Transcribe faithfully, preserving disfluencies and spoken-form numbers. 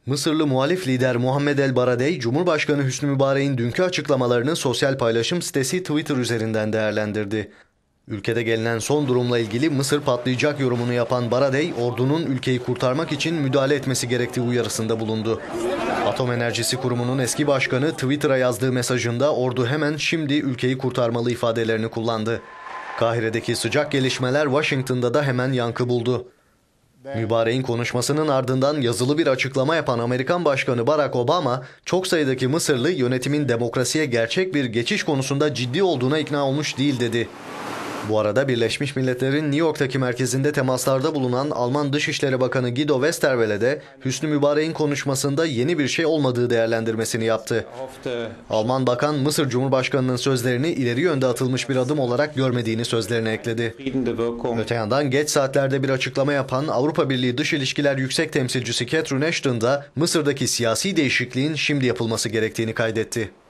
Mısırlı muhalif lider Muhammed El Baradei, Cumhurbaşkanı Hüsnü Mübarek'in dünkü açıklamalarını sosyal paylaşım sitesi Twitter üzerinden değerlendirdi. Ülkede gelinen son durumla ilgili Mısır patlayacak yorumunu yapan Baradei, ordunun ülkeyi kurtarmak için müdahale etmesi gerektiği uyarısında bulundu. Atom Enerjisi Kurumu'nun eski başkanı Twitter'a yazdığı mesajında ordu hemen şimdi ülkeyi kurtarmalı ifadelerini kullandı. Kahire'deki sıcak gelişmeler Washington'da da hemen yankı buldu. Mübarek'in konuşmasının ardından yazılı bir açıklama yapan Amerikan Başkanı Barack Obama, çok sayıdaki Mısırlı yönetimin demokrasiye gerçek bir geçiş konusunda ciddi olduğuna ikna olmuş değil dedi. Bu arada Birleşmiş Milletler'in New York'taki merkezinde temaslarda bulunan Alman Dışişleri Bakanı Guido Westerwelle de Hüsnü Mübarek'in konuşmasında yeni bir şey olmadığı değerlendirmesini yaptı. Alman bakan Mısır Cumhurbaşkanı'nın sözlerini ileri yönde atılmış bir adım olarak görmediğini sözlerine ekledi. Öte yandan geç saatlerde bir açıklama yapan Avrupa Birliği Dış İlişkiler Yüksek Temsilcisi Catherine Ashton da Mısır'daki siyasi değişikliğin şimdi yapılması gerektiğini kaydetti.